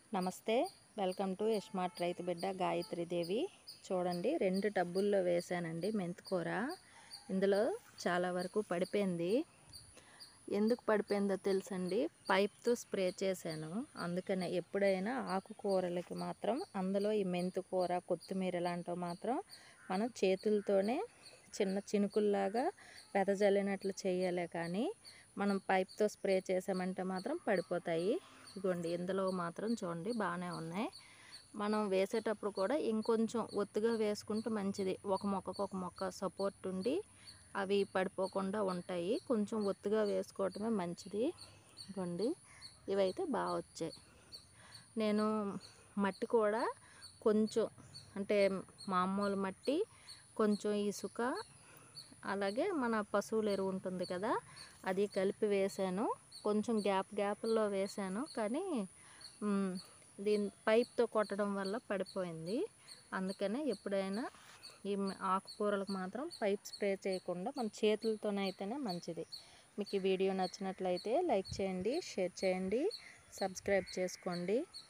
నమస్తే, welcome to smart రైతు బిడ్డ గాయత్రి దేవి. చూడండి, 2 టబ్బుల్లో వేసానండి మెంతికూర. ఇందులో చాలా వరకు పడిపోయింది. ఎందుకు పడిపోయిందో తెలుసండి, పైప్తో స్ప్రే చేశాను. అందుకనే ఎప్పుడైనా ఆకుకూరలకి మాత్రం అందులో ఈ మెంతికూర, కొత్తిమీర ఇలాంటివి మాత్రం మనం చేతులతోనే చిన్న చినుకుల్లాగా వెదజల్లినట్లు చేయాలి, కానీ మనం పైప్తో స్ప్రే చేసామంటే మాత్రం పడిపోతాయి. ఇదిగోండి, ఇందులో మాత్రం చూడండి బాగానే ఉన్నాయి. మనం వేసేటప్పుడు కూడా ఇంకొంచెం ఒత్తుగా వేసుకుంటే మంచిది. ఒక మొక్కకు ఒక మొక్క సపోర్ట్ ఉండి అవి పడిపోకుండా ఉంటాయి. కొంచెం ఒత్తుగా వేసుకోవటమే మంచిది. ఇదిగోండి, ఇవైతే బాగా వచ్చాయి. నేను మట్టి కూడా కొంచెం అంటే మామూలు మట్టి, కొంచెం ఇసుక, అలాగే మన పశువుల ఎరువు ఉంటుంది కదా, అది కలిపి వేసాను. కొంచెం గ్యాప్లో వేసాను, కానీ దీని పైప్తో కొట్టడం వల్ల పడిపోయింది. అందుకనే ఎప్పుడైనా ఈ ఆకుకూరలకు మాత్రం పైప్ స్ప్రే చేయకుండా మన చేతులతోనైతేనే మంచిది. మీకు ఈ వీడియో నచ్చినట్లయితే లైక్ చేయండి, షేర్ చేయండి, సబ్స్క్రైబ్ చేసుకోండి.